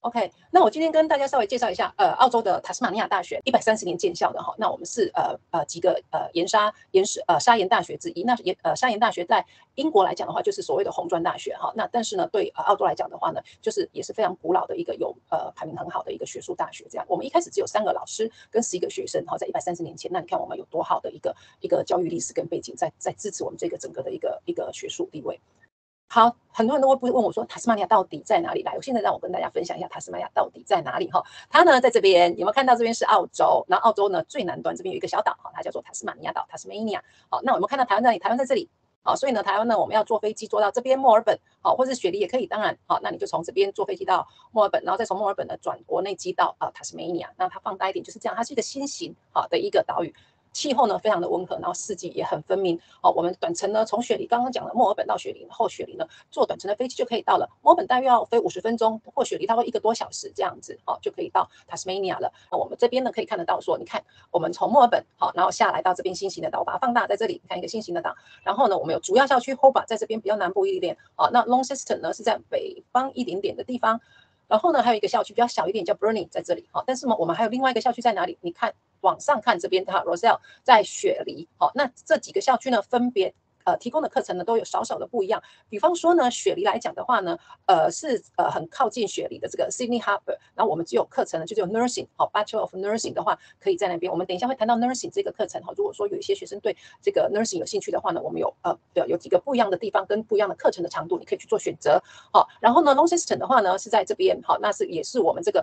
OK，那我今天跟大家稍微介绍一下，澳洲的塔斯马尼亚大学130年建校的哈，那我们是几个砂岩大学之一。那砂岩大学在英国来讲的话，就是所谓的红砖大学哈。那但是呢，对澳洲来讲的话呢，就是也是非常古老的一个有排名很好的一个学术大学。这样，我们一开始只有3个老师跟11个学生哈，在130年前，那你看我们有多好的一个教育历史跟背景，在支持我们这个整个的一个学术地位。好，很多人都会问我说，塔斯马尼亚到底在哪里？来，我现在让我跟大家分享一下塔斯马尼亚到底在哪里哈。它呢在这边，有没有看到这边是澳洲？然后澳洲呢最南端这边有一个小岛哈，它叫做塔斯马尼亚岛 （Tasmania）。好，那我们看到台湾在哪里？台湾在这里。好，所以呢，台湾呢我们要坐飞机坐到这边墨尔本，好，或是雪梨也可以，当然好，那你就从这边坐飞机到墨尔本，然后再从墨尔本呢转国内机到塔斯马尼亚。那它放大一点就是这样，它是一个新型好的一个岛屿。气候呢非常的温和，然后四季也很分明。哦，我们短程呢从雪梨刚刚讲的墨尔本到雪梨，然后雪梨呢坐短程的飞机就可以到了。墨尔本大约要飞50分钟，或雪梨差不多1个多小时这样子，哦就可以到 Tasmania 了。我们这边呢可以看得到说，你看我们从墨尔本好，然后下来到这边新型的岛，我把它放大在这里，你看一个新型的岛。然后呢，我们有主要校区 Hobart 在这边比较南部一点，哦，那 Launceston 呢是在北方一点点的地方。然后呢，还有一个校区比较小一点，叫 Burnie 在这里。好，但是呢，我们还有另外一个校区在哪里？你看往上看这边哈 ，Rozelle 在雪梨。好，那这几个校区呢，分别提供的课程呢都有少少的不一样。比方说呢，雪梨来讲的话呢，是很靠近雪梨的这个 Sydney Harbour，然后我们只有课程呢就只有 Nursing， 好 Bachelor of Nursing 的话可以在那边。我们等一下会谈到 Nursing 这个课程哈，如果说有一些学生对这个 Nursing 有兴趣的话呢，我们有几个不一样的地方跟不一样的课程的长度，你可以去做选择。好，然后呢 Launceston 的话呢是在这边，好，那也是我们这个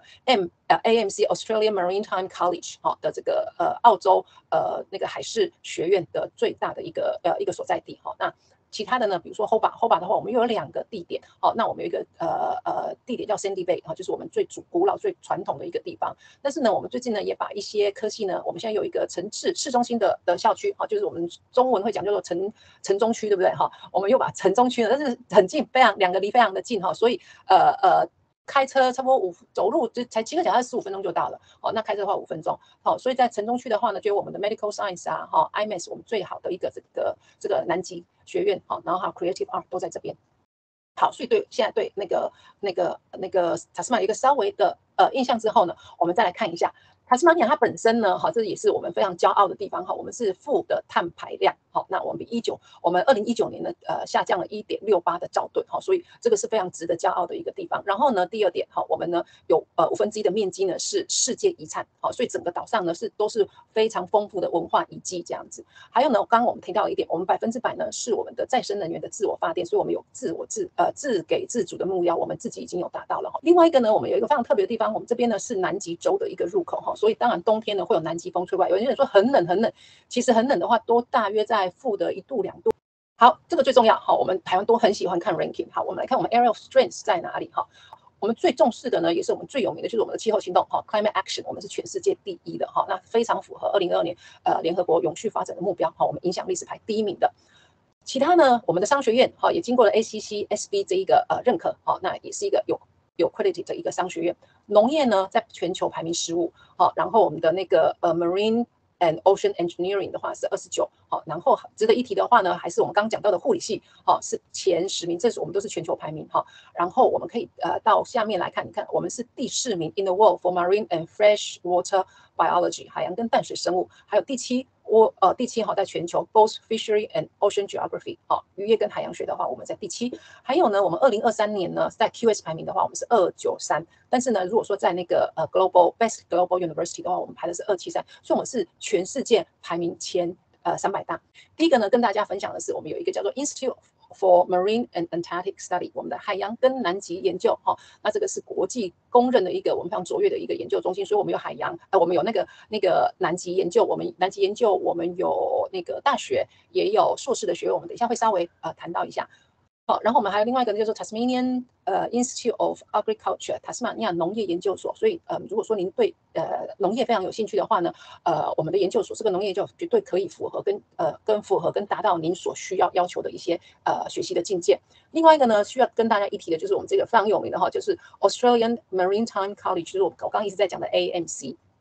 AMC Australian Maritime College 好的这个澳洲那个海事学院的最大的一个所在地。好，那其他的呢，比如说 Hobart 的话，我们又有2个地点。好，那我们有一个地点叫 Sandy Bay， 就是我们最古老最传统的一个地方。但是呢，我们最近呢也把一些科系呢，我们现在有一个市中心的校区，就是我们中文会讲叫做城中区，对不对？哈，我们又把城中区呢，但是很近，2个离非常的近哈，所以开车差不多走路就才骑个脚踏15分钟就到了。哦，那开车的话5分钟。好，所以在城中区的话呢，就有我们的 Medical Science 啊，哈 ，IMAS 我们最好的一个这个南极学院，好，然后还有 Creative Art 都在这边。好，所以现在对那个塔斯马有一个稍微的印象之后呢，我们再来看一下塔斯马尼亚它本身呢，好，这也是我们非常骄傲的地方哈，我们是负的碳排量。好，那我们我们2019年呢下降了1.68的兆吨，好，所以这个是非常值得骄傲的一个地方。然后呢，第二点，好，我们呢有1/5的面积呢是世界遗产，好，所以整个岛上呢都是非常丰富的文化遗迹这样子。还有呢，刚刚我们提到一点，我们100%呢是我们的再生能源的自我发电，所以我们有自给自足的目标，我们自己已经有达到了。另外一个呢，我们有一个非常特别的地方，我们这边呢是南极洲的一个入口哈，所以当然冬天呢会有南极风吹过来。有些人说很冷很冷，其实很冷的话都大约在负的1度2度。好，这个最重要。好，我们台湾都很喜欢看 ranking。好，我们来看我们 area of strength 在哪里哈。我们最重视的呢，也是我们最有名的，就是我们的气候行动哈 ，climate action， 我们是全世界第一的哈，那非常符合2022年联合国永续发展的目标哈，我们影响力是排第1名的。其他呢，我们的商学院哈也经过了 ACC、SB 这一个认可，好，那也是一个有 quality 的一个商学院。农业呢，在全球排名15，好，然后我们的那个Marine and Ocean Engineering 的话是29，好，然后值得一提的话呢，还是我们刚刚讲到的护理系，好，是前10名，这是我们都是全球排名哈。然后我们可以到下面来看，你看我们是第4名 in the world for marine and freshwater biology 海洋跟淡水生物，还有第7哈，在全球 both fishery and ocean geography 好，渔业跟海洋学的话，我们在第7。还有呢，我们2023年呢，在 QS 排名的话，我们是293。但是呢，如果说在那个Global Best Global University 的话，我们排的是273，所以我们是全世界排名前300大。第一个呢，跟大家分享的是，我们有一个叫做 Institute for Marine and Antarctic Study， 我们的海洋跟南极研究哈，那这个是国际公认的一个我们非常卓越的一个研究中心，所以我们有海洋，我们有那个南极研究，我们南极研究，我们有那个大学，也有硕士的学位，我们等一下会稍微谈到一下。好，然后我们还有另外一个叫做 Tasmanian Institute of Agriculture 塔斯马尼亚农业研究所。所以如果说您对农业非常有兴趣的话呢，我们的研究所这个农业研究绝对可以符合跟达到您所需要求的一些学习的境界。另外一个呢，需要跟大家一提的就是我们这个非常有名的哈，就是 Australian Maritime College， 就是我刚刚一直在讲的 AMC。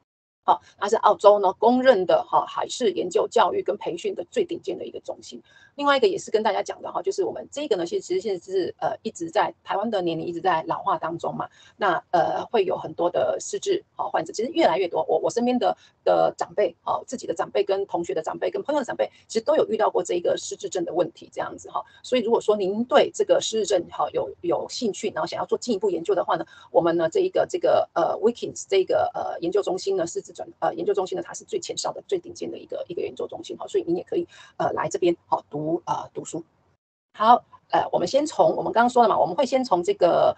好，它是澳洲呢公认的海事研究、教育跟培训的最顶尖的一个中心。另外一个也是跟大家讲的就是我们这个呢，其实现在是一直在台湾的年龄一直在老化当中嘛，那会有很多的失智患者，其实越来越多。我身边的长辈自己的长辈跟同学的长辈跟朋友的长辈，其实都有遇到过这个失智症的问题这样子所以如果说您对这个失智症有兴趣，然后想要做进一步研究的话呢，我们呢这个Wilkins 这个研究中心呢研究中心呢，它是最前哨的、最顶尖的一个研究中心所以您也可以来这边读书。好，我们先从我们刚刚说了嘛，我们会先从这个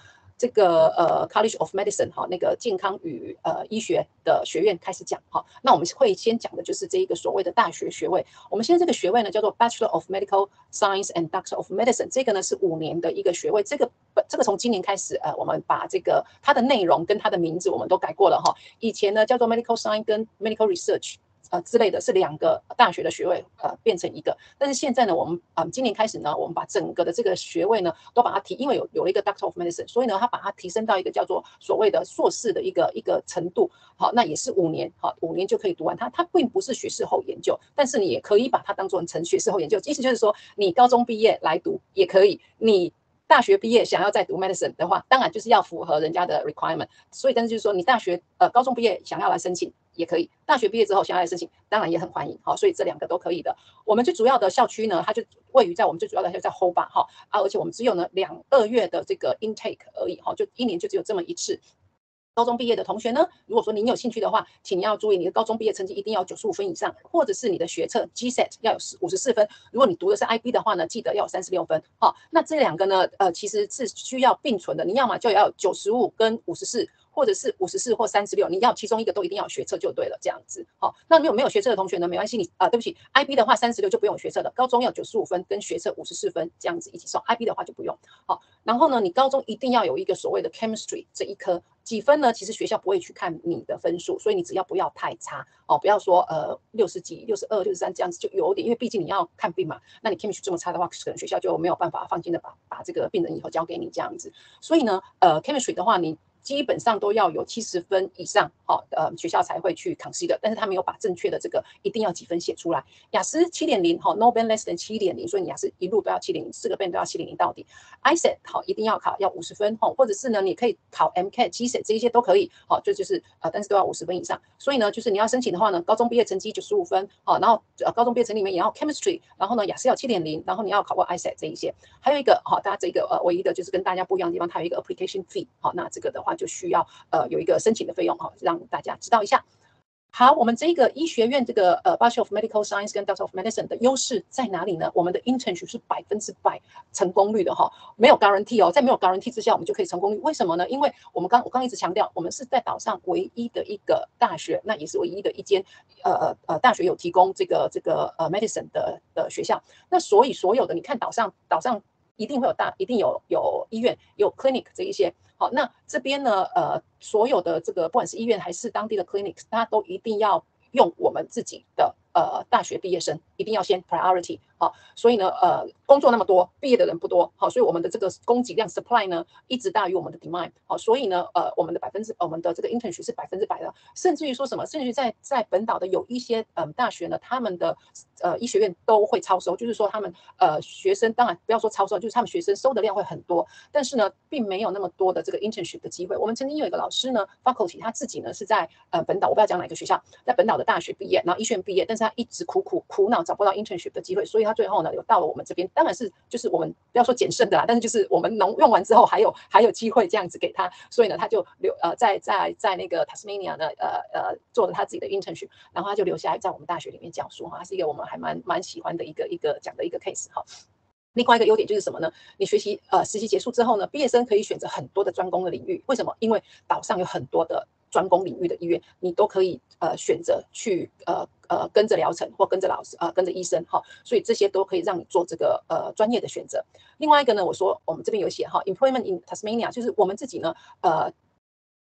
College of Medicine 那个健康与医学的学院开始讲那我们会先讲的就是这一个所谓的大学学位。我们现在这个学位呢叫做 Bachelor of Medical Science and Doctor of Medicine， 这个呢是5年的一个学位。这个从今年开始我们把这个它的内容跟它的名字我们都改过了以前呢叫做 Medical Science 跟 Medical Research。之类的是2个大学的学位变成1个，但是现在呢，我们今年开始呢，我们把整个的这个学位呢都把它因为有了一个 Doctor of Medicine， 所以呢，它把它提升到一个叫做所谓的硕士的一个程度。好，那也是5年，5年就可以读完它。它并不是学士后研究，但是你也可以把它当做成学士后研究。意思就是说，你高中毕业来读也可以，你大学毕业想要再读 medicine 的话，当然就是要符合人家的 requirement。所以，但是就是说，你高中毕业想要来申请也可以，大学毕业之后想要来申请，当然也很欢迎所以这2个都可以的。我们最主要的校区呢，它就位于在我们最主要的在 Hobart 而且我们只有呢2月的这个 intake 而已就1年就只有这么1次。高中毕业的同学呢，如果说您有兴趣的话，请要注意你的高中毕业成绩一定要95分以上，或者是你的学测 GSAT 要有54分。如果你读的是 IB 的话呢，记得要有36分。那这2个呢，其实是需要并存的。你要么就要有95跟54，或者是54或36，你要其中一个都一定要有学测就对了，这样子。那没有学测的同学呢，没关系，对不起 ，IB 的话36就不用学测了，高中要95分跟学测54分这样子一起算 ，IB 的话就不用。然后呢，你高中一定要有一个所谓的 chemistry 这一科。几分呢？其实学校不会去看你的分数，所以你只要不要太差不要说60几、62、63这样子就有点，因为毕竟你要看病嘛。那你 chemistry 这么差的话，可能学校就没有办法放心的把这个病人以后交给你这样子。所以呢chemistry 的话，你基本上都要有70分以上学校才会去 consider， 但是他没有把正确的这个一定要几分写出来。雅思7.0 ，no band less than 7.0， 所以你雅思一路都要7.0，4个 band 都要7.0到底。ISET 一定要考，要50分或者是呢，你可以考 MCAT、GSAT 这一些都可以就是但是都要50分以上。所以呢，就是你要申请的话呢，高中毕业成绩95分然后高中毕业成绩里面也要 chemistry， 然后呢雅思要7.0， 然后你要考过 ISET 这一些。还有一个大家这个唯一的就是跟大家不一样的地方，它有一个 application fee 那这个的话就需要有一个申请的费用让大家知道一下。好，我们这个医学院这个Bachelor of Medical Science 跟 Doctor of Medicine 的优势在哪里呢？我们的 internship 是100%成功率的没有 guarantee 在没有 guarantee 之下，我们就可以成功率。为什么呢？因为我刚一直强调，我们是在岛上唯一的一个大学，那也是唯一的一间大学有提供这个medicine 的学校。那所以所有的你看岛上一定会一定有医院，有 clinic 这一些。好，那这边呢，所有的这个不管是医院还是当地的 clinics， 它都一定要用我们自己的大学毕业生，一定要先 priority。所以呢，工作那么多，毕业的人不多，所以我们的这个供给量 supply 呢，一直大于我们的 demand。所以呢，我们的这个 internship 是100%的，甚至于说什么，甚至于在本岛的有一些大学呢，他们的医学院都会超收，就是说他们学生当然不要说超收，就是他们学生收的量会很多，但是呢，并没有那么多的这个 internship 的机会。我们曾经有一个老师呢 ，faculty 他自己呢是在本岛，我不知道讲哪个学校，在本岛的大学毕业，然后医学院毕业，但是他一直苦恼找不到 internship 的机会，所以他最后呢有到了我们这边，当然是就是我们不要说捡剩的啦，但是就是我们用完之后还有机会这样子给他，所以呢他就在那个 Tasmania 呢做了他自己的 internship， 然后他就留下来在我们大学里面教书他是一个我们还蛮喜欢的一个讲的一个 case 另外一个优点就是什么呢？你学习实习结束之后呢，毕业生可以选择很多的专攻的领域。为什么？因为岛上有很多的专攻领域的医院，你都可以选择去跟着疗程或跟着老师跟着医生所以这些都可以让你做这个专业的选择。另外一个呢，我说我们这边有写employment in Tasmania， 就是我们自己呢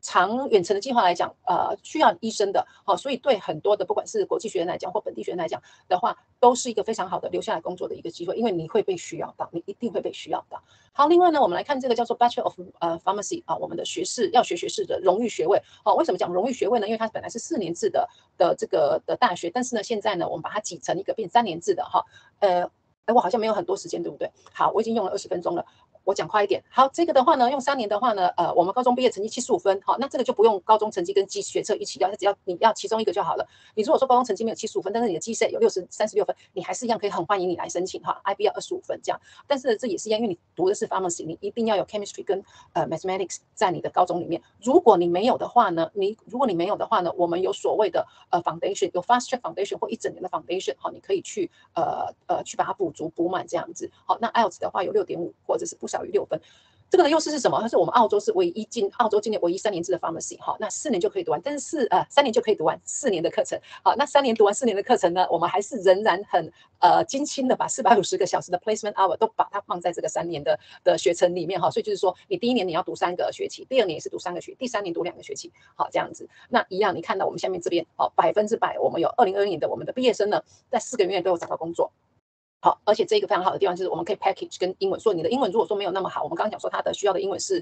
长远程的计划来讲，需要医生的，好，所以对很多的不管是国际学生来讲或本地学生来讲的话，都是一个非常好的留下来工作的一个机会，因为你会被需要到，你一定会被需要到。好，另外呢，我们来看这个叫做 Bachelor of Pharmacy 啊，我们的学士药学学士的荣誉学位。好，为什么讲荣誉学位呢？因为它本来是4年制的这个的大学，但是呢，现在呢，我们把它挤成一个变3年制的哈。我好像没有很多时间，对不对？好，我已经用了20分钟了。我讲快一点。好，这个的话呢，用3年的话呢，我们高中毕业成绩75分，好，那这个就不用高中成绩跟学测一起要，只要你要其中一个就好了。你如果说高中成绩没有75分，但是你的 GCSE 有36分，你还是一样可以很欢迎你来申请哈。IB 要25分这样，但是这也是一样，因为你读的是 pharmacy， 你一定要有 chemistry 跟mathematics 在你的高中里面。如果你没有的话呢，我们有所谓的foundation， 有 fast track foundation 或1整年的 foundation， 好，你可以去去把它补满这样子。好，那 IELTS 的话有6.5或者是不少于6分。这个的优势是什么？它是我们澳洲是澳洲今年唯一3年制的 pharmacy， 好，那4年就可以读完，但是3年就可以读完4年的课程，好，那3年读完4年的课程呢，我们还是仍然很精心的把450个小时的 placement hour 都把它放在这个3年的学程里面哈，所以就是说你第1年你要读3个学期，第2年也是读3个学期，第3年读2个学期，好，这样子，那一样你看到我们下面这边，好，100%我们有2020年的我们的毕业生呢，在4个月内都有找到工作。好，而且这个非常好的地方就是我们可以 package 跟英文，所以你的英文如果说没有那么好，我们刚刚讲说它的需要的英文是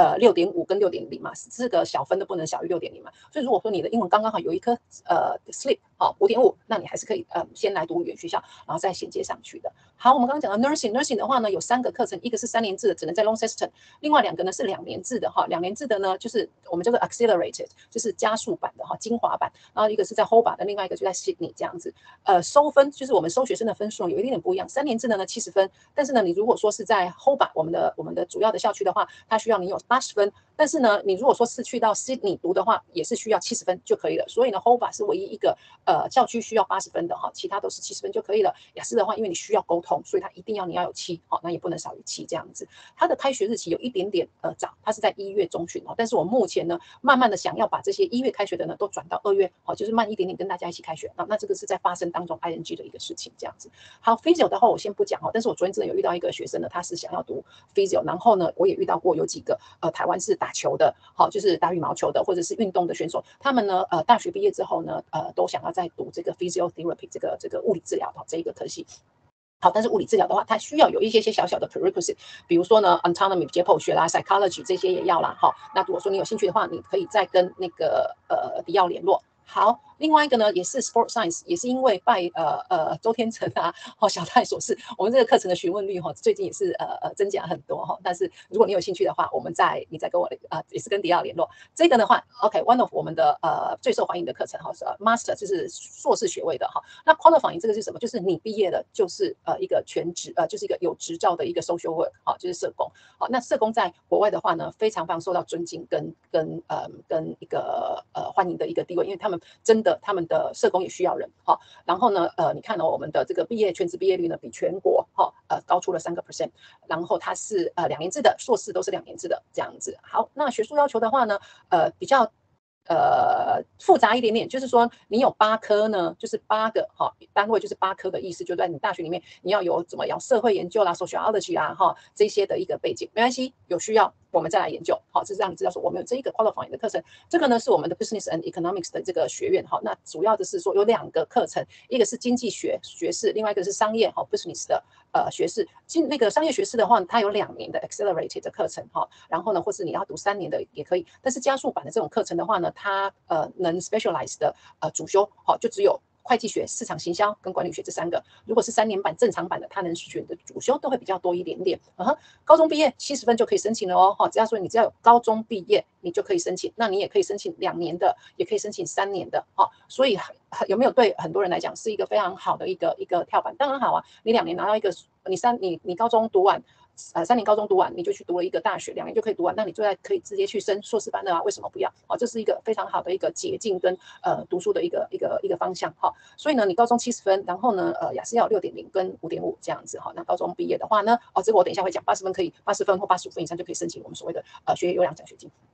6.5跟6.0嘛，4个小分都不能小于6.0嘛，所以如果说你的英文刚刚好有一颗slip 好5.5，那你还是可以先来读语言学校，然后再衔接上去的。好，我们刚刚讲到 nursing 的话呢，有3个课程，一个是3年制的，只能在 Launceston， 另外2个呢是2年制的哈，2年制的呢就是我们叫做 accelerated， 就是加速版的哈，精华版，然后一个是在 Hobart 的，另外一个就在 Sydney 这样子。收分就是我们收学生的分数有一点点不一样，3年制的呢70分，但是呢，你如果说是在 Hobart 我们的主要的校区的话，它需要你有80分，但是呢，你如果说是去到 Sydney 读的话，也是需要70分就可以了。所以呢 ，Hobart 是唯一一个校区需要80分的哈，其他都是70分就可以了。雅思的话，因为你需要沟通，所以它一定要你要有7，好，那也不能少于7这样子。它的开学日期有一点点早，它是在1月中旬哦，但是我目前呢，慢慢的想要把这些1月开学的呢都转到2月，好，就是慢一点点跟大家一起开学。那这个是在发生当中 ing 的一个事情这样子。好 ，physio 的话我先不讲哦，但是我昨天真的有遇到一个学生呢，他是想要读 physio， 然后呢，我也遇到过有几个台湾是打球的，好，就是打羽毛球的或者是运动的选手，他们呢大学毕业之后呢，都想要再读这个 physiotherapy 这个物理治疗这一个科系。好，但是物理治疗的话，它需要有一些小小的 prerequisite， 比如说呢 anatomy 解剖学啦 psychology 这些也要啦。好，那如果说你有兴趣的话，你可以再跟那个迪奥联络。好，另外一个呢，也是 sport science， 也是因为拜周天成啊，小戴所示，我们这个课程的询问率最近也是增加很多哈。但是如果你有兴趣的话，你再跟我也是跟迪奥联络。这个的话 ，OK，one of 我们的最受欢迎的课程哈是 master， 就是硕士学位的哈。那 qualifying 这个是什么？就是你毕业了就是一个全职就是一个有执照的一个 social work， 好，就是社工。好，那社工在国外的话呢，非常受到尊敬跟一个欢迎的一个地位，因为他们的社工也需要人，好，然后呢，你看我们的这个全职毕业率呢，比全国高出了3%，然后它是2年制的，硕士都是2年制的这样子。好，那学术要求的话呢，比较复杂一点点，就是说你有8科呢，就是8个单位，就是8科的意思，就在你大学里面你要有怎么样社会研究啦、sociology 啦这些的一个背景，没关系，有需要我们再来研究，好，这是让你知道说我们有这一个 qualifying 的课程，这个呢是我们的 business and economics 的这个学院，好，那主要的是说有2个课程，一个是经济学士，另外一个是商业business 的学士，那个商业学士的话，它有2年的 accelerated 的课程然后呢，或是你要读3年的也可以，但是加速版的这种课程的话呢，它能 specialize 的主修就只有会计学、市场行销跟管理学这3个。如果是3年版正常版的，它能选的主修都会比较多一点点。高中毕业70分就可以申请了哦。只要说你只要有高中毕业，你就可以申请。那你也可以申请2年的，也可以申请3年的。所以有没有对很多人来讲是一个非常好的一个跳板？当然好啊，你2年拿到一个，你高中读完。3年高中读完，你就去读了一个大学，2年就可以读完，那你就可以直接去升硕士班的啊？为什么不要？这是一个非常好的一个捷径跟读书的一个方向所以呢，你高中70分，然后呢雅思要6.0跟5.5这样子那高中毕业的话呢，这个我等一下会讲，80分可以80分或85分以上就可以申请我们所谓的学业优良奖学金。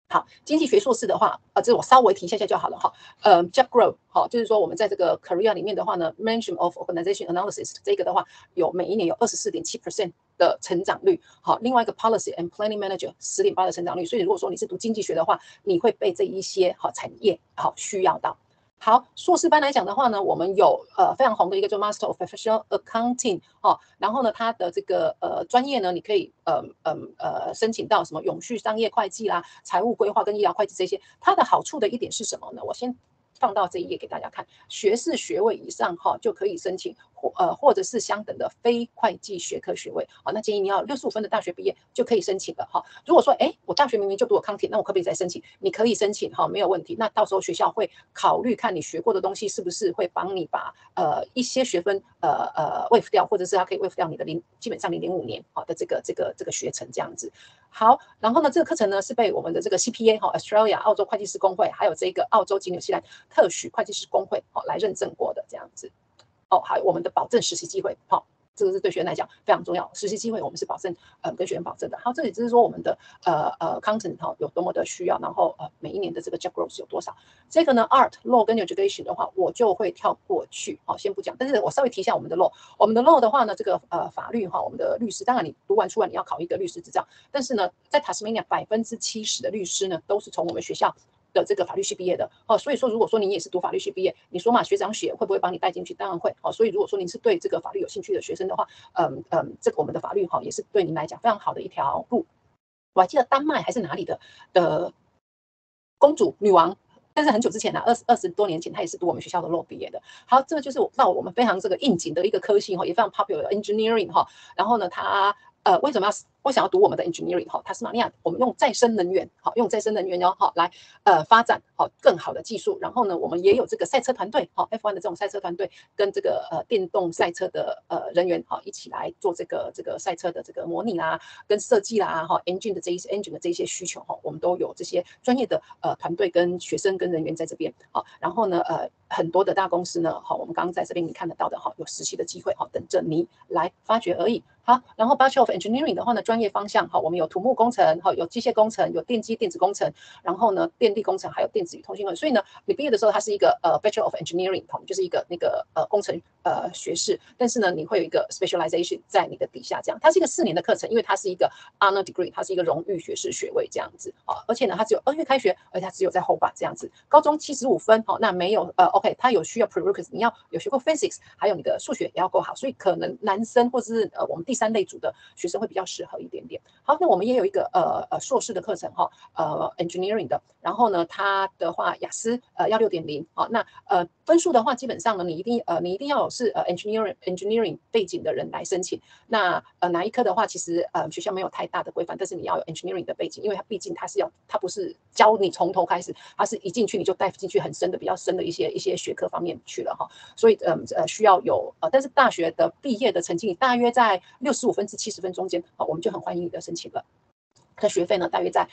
好，经济学硕士的话，这我稍微提一下就好了哈。job growth 好，就是说我们在这个 career 里面的话呢，management of organization analysis 这个的话，每一年有24.7% 的成长率。好，另外一个 policy and planning manager 10.8%的成长率。所以如果说你是读经济学的话，你会被这一些好产业好需要到。好，硕士班来讲的话呢，我们有非常红的一个叫 Master of Professional Accounting 哦，然后呢，它的这个专业呢，你可以申请到什么永续商业会计啦、财务规划跟医疗会计这些。它的好处的一点是什么呢？我先放到这一页给大家看，学士学位以上哈就可以申请，或者是相等的非会计学科学位。好，那建议你要65分的大学毕业就可以申请了哈。如果说我大学明明就读了 accounting， 那我可不可以再申请？你可以申请哈，没有问题。那到时候学校会考虑看你学过的东西是不是会帮你把一些学分waive 掉，或者是它可以 waive 掉你的基本上0.5年好的这个学程这样子。好，然后呢，这个课程呢是被我们的这个 CPA 哈 Australia 澳洲会计师公会，还有这个澳洲及纽西兰特许会计师公会来认证过的这样子。还有我们的保证实习机会，这个是对学生来讲非常重要。实习机会我们是保证跟学生保证的。好，这里只是说我们的content 有多么的需要，然后每一年的这个 job growth 有多少。这个呢 art law 跟 education 的话，我就会跳过去，先不讲。但是我稍微提一下我们的 law。我们的 law 的话呢，这个法律我们的律师，当然你读完出来你要考一个律师执照，但是呢，在 Tasmania 70%的律师呢都是从我们学校的这个法律系毕业的所以说如果说你也是读法律系毕业，你说嘛学长学会不会帮你带进去？当然会所以如果说你是对这个法律有兴趣的学生的话，这个我们的法律也是对您来讲非常好的一条路。我还记得丹麦还是哪里的公主女王，但是很久之前20多年前，她也是读我们学校的 law 毕业的。好，这个就是到我们非常这个应景的一个科系也非常 popular engineering 然后呢，她为什么要读我们的 engineering 塔斯马尼亚我们用再生能源用再生能源来发展更好的技术。然后呢，我们也有这个赛车团队F1 的这种赛车团队跟这个电动赛车的人员一起来做这个赛车的这个模拟啦、跟设计啦engine 的这一些需求我们都有这些专业的团队跟学生跟人员在这边然后呢很多的大公司呢我们刚刚在这边你看得到的有实习的机会等着你来发掘而已。好，然后 Bachelor of Engineering 的话呢，专业方向我们有土木工程有机械工程，有电机电子工程，然后呢电力工程，还有电子与通信工程。所以呢，你毕业的时候它是一个Bachelor of Engineering 就是一个那个工程学士，但是呢你会有一个 specialization 在你的底下这样。它是一个4年的课程，因为它是一个 honor degree， 它是一个荣誉学士学位这样子而且呢它只有2月开学，而且它只有在后把这样子。高中75分那没有OK， 它有需要 prerequisites， 你要有学过 physics， 还有你的数学也要够好，所以可能男生或者是我们第3类组的学生会比较适合一点点。好，那我们也有一个硕士的课程engineering 的，然后呢它的话雅思要6.0那分数的话基本上呢你一定要有是engineering 背景的人来申请。那哪一科的话其实学校没有太大的规范，但是你要有 engineering 的背景，因为它毕竟它不是教你从头开始，它是一进去你就带进去很深的比较深的一些学科方面去了所以需要有但是大学的毕业的成绩大约在65分至70分中间我们就很欢迎你的申请了。那学费呢大约在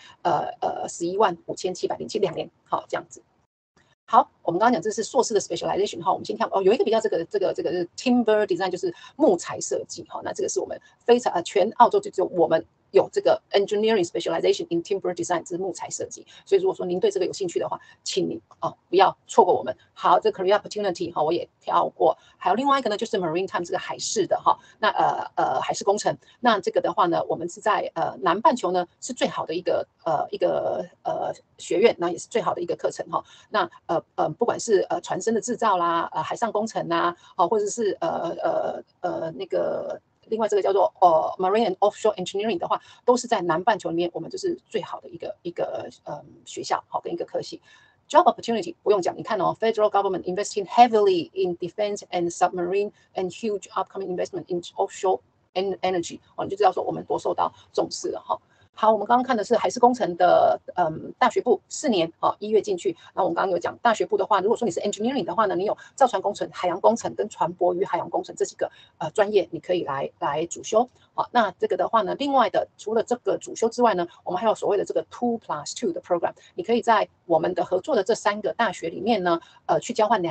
1157072年这样子。好，我们刚刚讲这是硕士的 specialization 我们先跳有一个比较这个是 timber design， 就是木材设计那这个是我们非常全澳洲就只有我们有这个 engineering specialization in timber design， 这是木材设计。所以如果说您对这个有兴趣的话，请你不要错过我们。好，这个 career opportunity 我也跳过。还有另外一个呢，就是 maritime 这个海事的那海事工程。那这个的话呢，我们是在南半球呢是最好的一个学院，那也是最好的一个课程那不管是船身的制造啦，海上工程啦或者是那个。另外这个叫做Marine and Offshore Engineering 的话，都是在南半球里面我们就是最好的一个学校跟一个科系。Job opportunity 不用讲，你看Federal government investing heavily in defense and submarine and huge upcoming investment in offshore energy 你就知道说我们多受到重视了好，我们刚刚看的是海事工程的大学部4年1月进去。那我们刚刚有讲大学部的话，如果说你是 engineering 的话呢，你有造船工程、海洋工程跟船舶与海洋工程这几个专业，你可以来主修那这个的话呢，另外的除了这个主修之外呢，我们还有所谓的这个 2+2 的 program， 你可以在我们的合作的这3个大学里面呢去交换2年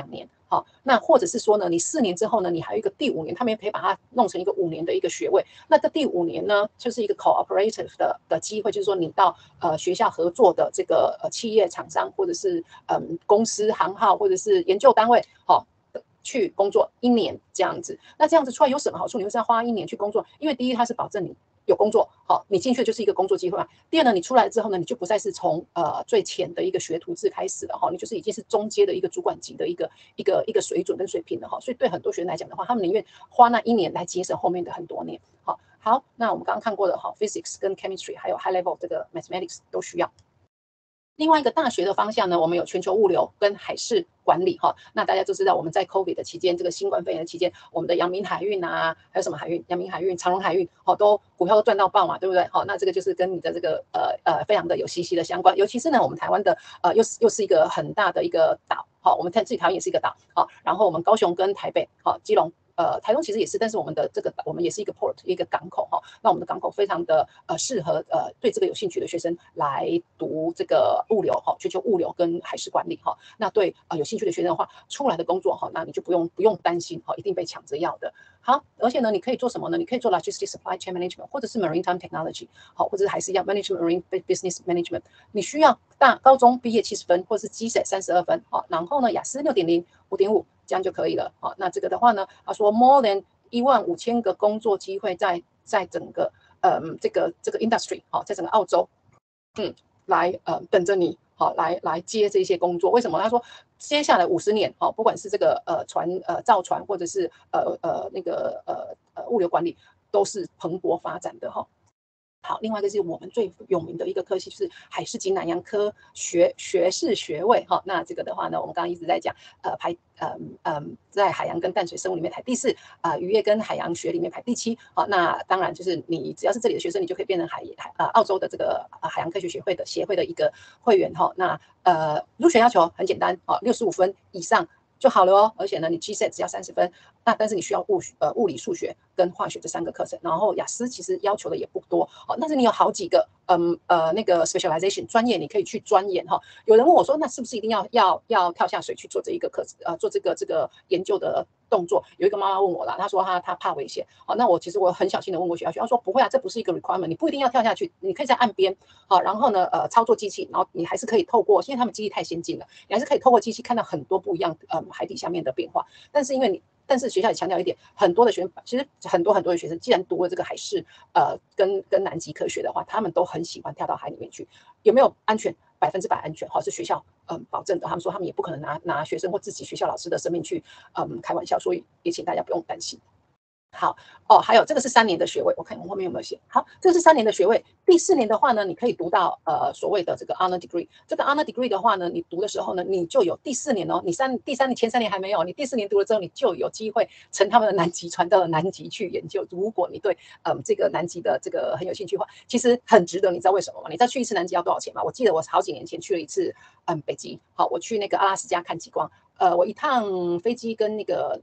好，那或者是说呢，你4年之后呢，你还有一个第5年，他们也可以把它弄成一个5年的一个学位。那这第5年呢，就是一个 cooperative 的机会，就是说你到学校合作的这个企业厂商，或者是公司行号，或者是研究单位，好。去工作1年这样子，那这样子出来有什么好处？你会是要花1年去工作，因为第一，它是保证你有工作，好，你进去就是一个工作机会嘛。第二呢，你出来之后呢，你就不再是从最浅的一个学徒制开始了哈，你就是已经是中阶的一个主管级的一个水准跟水平了哈。所以对很多学生来讲的话，他们宁愿花那1年来节省后面的很多年。好，那我们刚刚看过的哈 ，physics 跟 chemistry 还有 high level 这个 mathematics 都需要。另外一个大学的方向呢，我们有全球物流跟海事管理哈。那大家都知道，我们在 COVID 的期间，这个新冠肺炎的期间，我们的阳明海运啊，还有什么海运？阳明海运、长荣海运，都股票都赚到爆嘛，对不对？好，那这个就是跟你的这个非常的有息息的相关。尤其是呢，我们台湾的又是一个很大的一个岛，好，我们自己台湾也是一个岛，好，然后我们高雄跟台北，好，基隆。台中其实也是，但是我们的这个我们也是一个 port 一个港口哈，那我们的港口非常的适合对这个有兴趣的学生来读这个物流哈，全球物流跟海事管理哈。那对有兴趣的学生的话，出来的工作哈，那你就不用担心哈，一定被抢着要的。好，而且呢，你可以做什么呢？你可以做 logistics supply chain management， 或者是 maritime technology， 好，或者是还是一样 management marine business management。你需要高中毕业70分，或者是 GCSE 32分，好，然后呢雅思6.0、5.5。这样就可以了。好，那这个的话呢，他说 more than 15000个工作机会在整个这个 industry 好，在整个澳洲来等着你好来接这些工作。为什么？他说接下来50年好，不管是这个造船或者是那个物流管理，都是蓬勃发展的哈。好，另外一个是我们最有名的一个科系，就是海事及南洋科学士学位哈。那这个的话呢，我们刚刚一直在讲，在海洋跟淡水生物里面排第4，渔业跟海洋学里面排第7。好，那当然就是你只要是这里的学生，你就可以变成澳洲的这个海洋科学协会的一个会员哈。那入学要求很简单，65分以上就好了哦。而且呢，你 GCSE 只要30分，那但是你需要物理、数学跟化学这3个课程，然后雅思其实要求的也不多但是你有好几个那个 specialization 专业你可以去钻研哈。有人问我说，那是不是一定要跳下水去做这一个课做这个研究的动作？有一个妈妈问我啦，她说她怕危险那我其实我很小心的问过学校说不会啊，这不是一个 requirement， 你不一定要跳下去，你可以在岸边然后呢操作机器，然后你还是可以透过，现在他们机器太先进了，你还是可以透过机器看到很多不一样海底下面的变化。但是学校也强调一点，很多的学生，其实很多的学生，既然读了这个海事，跟南极科学的话，他们都很喜欢跳到海里面去。有没有安全？100%安全，是学校保证的。他们说他们也不可能拿学生或自己学校老师的生命去开玩笑，所以也请大家不用担心。好还有这个是3年的学位，我看我后面有没有写。好，这个是3年的学位。第4年的话呢，你可以读到所谓的这个 honor degree。这个 honor degree 的话呢，你读的时候呢，你就有第4年哦，你前3年还没有，你第4年读了之后，你就有机会乘他们的南极船到了南极去研究。如果你对这个南极的这个很有兴趣的话，其实很值得。你知道为什么吗？你再去一次南极要多少钱吗？我记得我好几年前去了一次北极，好，我去那个阿拉斯加看极光。我一趟飞机跟那个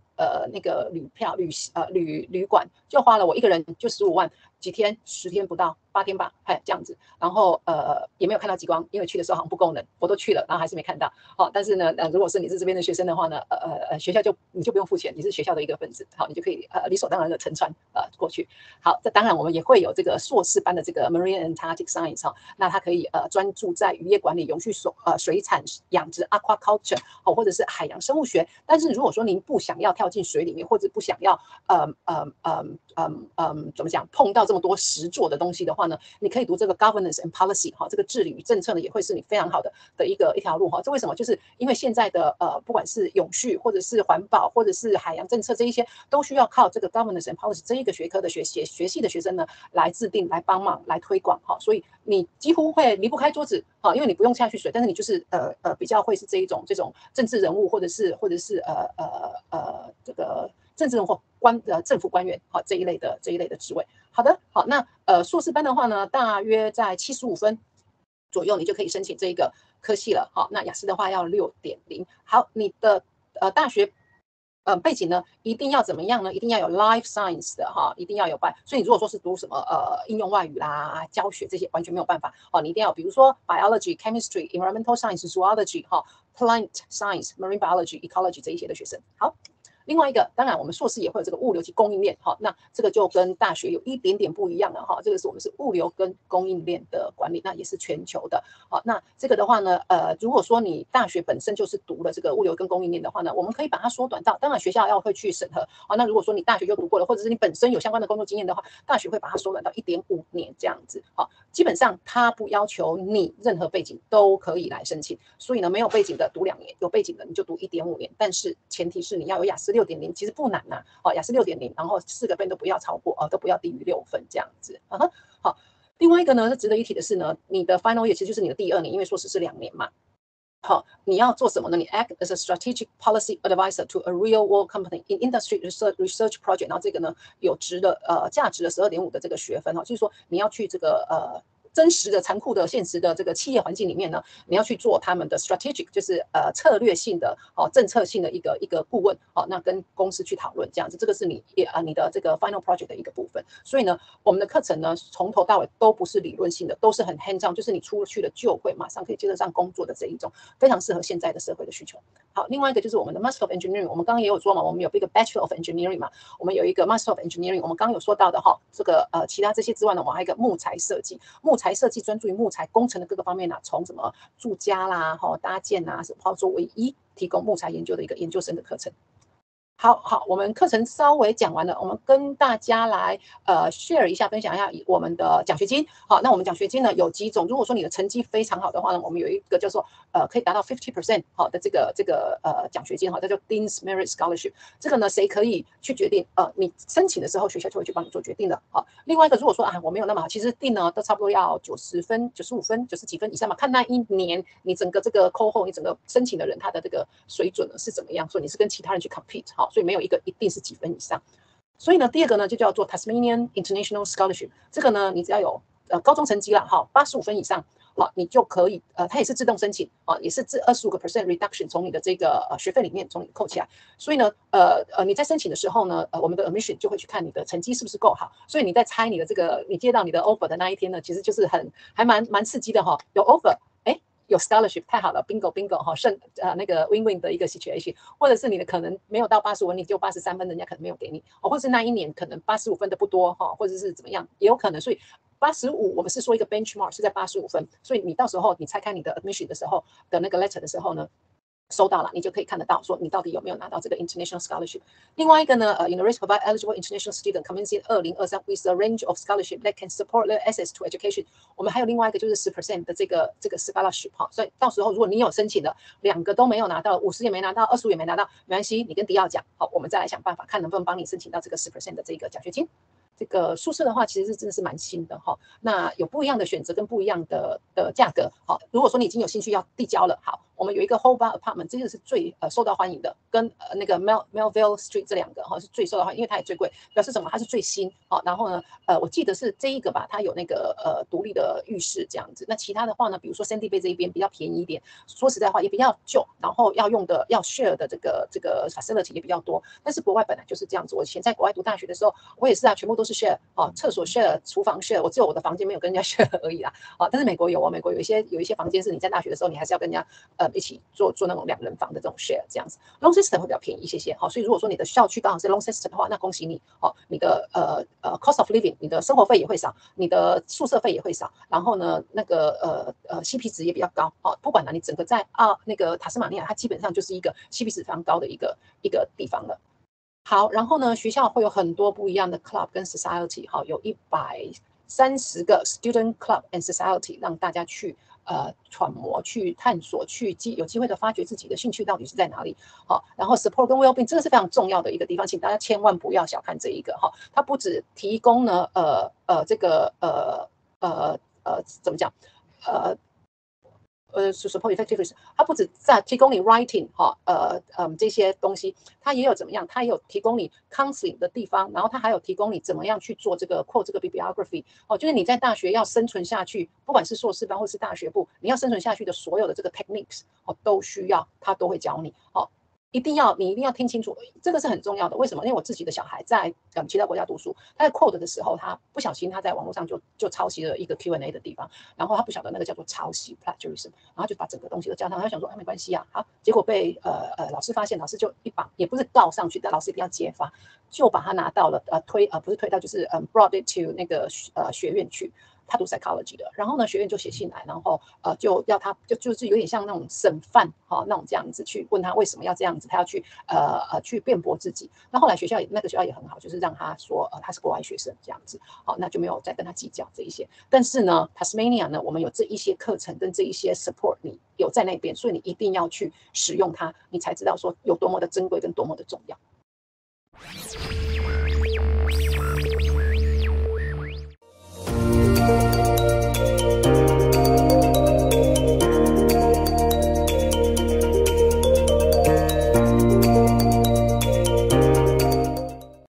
旅馆就花了我一个人就15万，几天10天不到8天吧，这样子。然后也没有看到极光，因为去的时候好像不够冷，我都去了，然后还是没看到。但是呢如果是你是这边的学生的话呢，学校你就不用付钱，你是学校的一个分子，好，你就可以理所当然的乘船过去。好，这当然我们也会有这个硕士班的这个 Marine Antarctic Science 那它可以专注在渔业管理、永续水产养殖 aquaculture 或者是海洋生物学。但是如果说您不想要跳进水里面，或者不想要怎么讲碰到这么多实作的东西的话呢，你可以读这个 governance and policy 这个治理与政策呢，也会是你非常好的一条路这为什么？就是因为现在的不管是永续或者是环保或者是海洋政策这一些，都需要靠这个 governance and policy 这一个学科的学系的学生呢来制定、来帮忙、来推广所以你几乎会离不开桌子因为你不用下去水，但是你就是比较会是这种政治人物或者是这个政治人或政府官员这一类的职位。好的，好，那硕士班的话呢，大约在75分左右，你就可以申请这一个科系了。好，那雅思的话要6.0。好，你的大学背景呢，一定要怎么样呢？一定要有 life science 的一定要有所以你如果说是读什么应用外语啦、教学这些，完全没有办法你一定要比如说 biology、chemistry、environmental science、zoology plant science、marine biology、ecology 这一些的学生。好。另外一个，当然我们硕士也会有这个物流及供应链，好，那这个就跟大学有一点点不一样了哈。这个是我们是物流跟供应链的管理，那也是全球的。好，那这个的话呢，如果说你大学本身就是读了这个物流跟供应链的话呢，我们可以把它缩短到，当然学校会去审核。好，那如果说你大学就读过了，或者是你本身有相关的工作经验的话，大学会把它缩短到1.5年这样子。好，基本上它不要求你任何背景都可以来申请，所以呢，没有背景的读2年，有背景的你就读1.5年，但是前提是你要有雅思6.0，其实不难呐。哦，雅思6.0，然后4个分都不要超过，都不要低于6分这样子。好，另外一个呢是值得一提的是呢，你的 final year 其实就是你的第2年，因为硕士是2年嘛。好，你要做什么呢？你 act as a strategic policy advisor to a real world company in industry research project。然后这个呢有价值的12.5的这个学分哈，就是说你要去这个真实的、残酷的、现实的这个企业环境里面呢，你要去做他们的 strategic， 就是策略性的、政策性的一个顾问，那跟公司去讨论这样子，这个是你的这个 final project 的一个部分。所以呢，我们的课程呢，从头到尾都不是理论性的，都是很 hands on， 就是你出去了就会马上可以接得上工作的这一种，非常适合现在的社会的需求。好，另外一个就是我们的 Master of Engineering， 我们刚刚也有说嘛，我们有一个 Bachelor of Engineering 嘛，我们有一个 Master of Engineering， 我们刚刚有说到的哈，这个其他这些之外呢，我们还有一个木材设计，木材设计专注于木材工程的各个方面从什么住家啦、搭建啊，什么作为提供木材研究的一个研究生的课程。好，我们课程稍微讲完了，我们跟大家来share 一下，分享一下我们的奖学金。好，那我们奖学金呢有几种，如果说你的成绩非常好的话呢，我们有一个叫做可以达到 50% 好的这个奖学金哈，它叫 Dean's Merit Scholarship。这个呢谁可以去决定？你申请的时候学校就会去帮你做决定的。好，另外一个如果说我没有那么好，其实定呢都差不多要90分、95分、90几分以上嘛，看那一年你整个这个 cohort， 你整个申请的人他的这个水准呢是怎么样，所以你是跟其他人去 compete 好。所以没有一个一定是几分以上。所以呢，第二个呢就叫做 Tasmanian International Scholarship。这个呢，你只要有高中成绩啦，哈，85分以上，好，你就可以它也是自动申请啊，也是25% reduction 从你的这个学费里面从你扣起来。所以呢，你在申请的时候呢，我们的 admission 就会去看你的成绩是不是够好。所以你在猜你的这个你接到你的 offer 的那一天呢，其实就是还蛮刺激的哈，有 offer。有 scholarship 太好了 ，bingo 哈，那个 win-win 的一个 situation， 或者是你的可能没有到85分，你就83分，人家可能没有给你，或者是那一年可能85分的不多哈，或者是怎么样，也有可能。所以85，我们是说一个 benchmark 是在85分，所以你到时候你拆开你的 admission 的时候的那个 letter 的时候呢，收到了，你就可以看得到说你到底有没有拿到这个 international scholarship。另外一个呢，University provide eligible international student commencing 2023 with a range of scholarship that can support their access to education。我们还有另外一个就是10% 的这个 scholarship 哈，所以到时候如果你有申请的2个都没有拿到，50也没拿到，25也没拿到，没关系，你跟迪奥讲，好，我们再来想办法看能不能帮你申请到这个10% 的这个奖学金。这个宿舍的话，其实是真的是蛮新的哈。那有不一样的选择跟不一样的价格。好，如果说你已经有兴趣要递交了，好，我们有一个 Hobart Apartment， 这个是最受到欢迎的，跟那个 Melville Street 这2个哈是最受到欢迎，因为它也最贵，表示什么？它是最新。好，然后呢，我记得是这一个吧，它有那个独立的浴室这样子。那其他的话呢，比如说 Sandy Bay 这一边比较便宜一点，说实在话也比较旧，然后要 share 的这个 facility 也比较多。但是国外本来就是这样子，我以前在国外读大学的时候，我也是全部都是 share 厕所 share， 厨房 share， 我只有我的房间没有跟人家 share 而已啦。但是美国有美国有一些房间是你在大学的时候，你还是要跟人家一起做那种2人房的这种 share 这样子。Long system 会比较便宜一些，所以如果说你的校区刚好是 long system 的话，那恭喜你，你的cost of living， 你的生活费也会少，你的宿舍费也会少，然后呢，那个CP 值也比较高，不管你整个在那个塔斯马尼亚，它基本上就是一个 CP 值非常高的一个地方了。好，然后呢，学校会有很多不一样的 club 跟 society， 有130个 student club and society， 让大家去揣摩、去探索、有机会的发掘自己的兴趣到底是在哪里。好，然后 support 跟 well-being 这个是非常重要的一个地方，请大家千万不要小看这一个哈，它不只提供呢这个怎么讲support effectiveness， 它不止在提供你 writing 这些东西，它也有怎么样？它也有提供你 counseling 的地方，然后它还有提供你怎么样去做这个 quote 这个 bibliography， 就是你在大学要生存下去，不管是硕士班或是大学部，你要生存下去的所有的这个 techniques 都需要，它都会教你。 你一定要听清楚，这个是很重要的。为什么？因为我自己的小孩在其他国家读书，他在 code 的时候，他不小心他在网络上就抄袭了一个 Q&A 的地方，然后他不晓得那个叫做抄袭 plagiarism，然后就把整个东西都交上，他想说没关系啊，好，结果被老师发现，老师就一把也不是告上去，但老师一定要揭发，就把他拿到了不是推到就是brought it to 那个学院去。他读 psychology 的，然后呢，学院就写信来，然后就要他就是有点像那种审犯那种这样子去问他为什么要这样子，他要去去辩驳自己。那后来那个学校也很好，就是让他说他是国外学生这样子，好，那就没有再跟他计较这一些。但是呢，Tasmania 呢，我们有这一些课程跟这一些 support， 你有在那边，所以你一定要去使用它，你才知道说有多么的珍贵跟多么的重要。